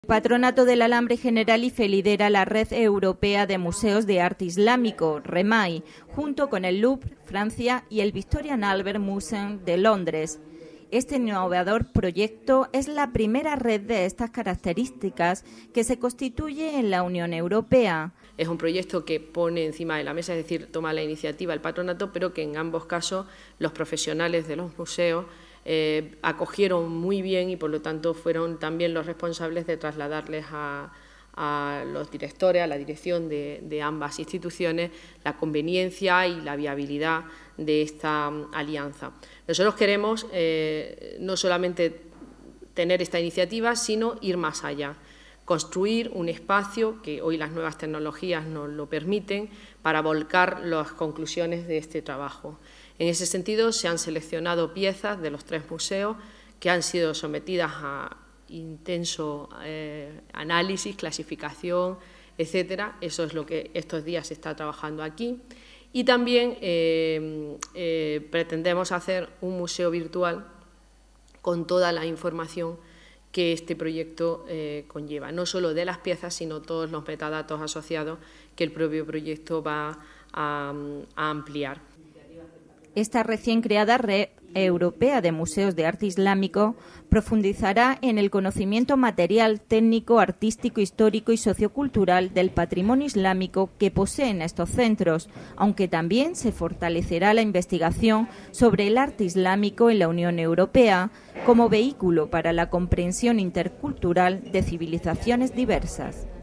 El Patronato del Alambre Generalife lidera la Red Europea de Museos de Arte Islámico, REMAI, junto con el Louvre, Francia, y el Victorian Albert Museum de Londres. Este innovador proyecto es la primera red de estas características que se constituye en la Unión Europea. Es un proyecto que pone encima de la mesa, es decir, toma la iniciativa el patronato, pero que en ambos casos los profesionales de los museos acogieron muy bien y por lo tanto fueron también los responsables de trasladarles a los directores, a la dirección de ambas instituciones, la conveniencia y la viabilidad de esta alianza. Nosotros queremos no solamente tener esta iniciativa, sino ir más allá, construir un espacio que hoy las nuevas tecnologías nos lo permiten para volcar las conclusiones de este trabajo. En ese sentido, se han seleccionado piezas de los 3 museos que han sido sometidas a intenso análisis, clasificación, etcétera. Eso es lo que estos días se está trabajando aquí. Y también pretendemos hacer un museo virtual con toda la información que este proyecto conlleva, no solo de las piezas, sino todos los metadatos asociados que el propio proyecto va a ampliar. Esta recién creada Red Europea de Museos de Arte Islámico profundizará en el conocimiento material, técnico, artístico, histórico y sociocultural del patrimonio islámico que poseen estos centros, aunque también se fortalecerá la investigación sobre el arte islámico en la Unión Europea como vehículo para la comprensión intercultural de civilizaciones diversas.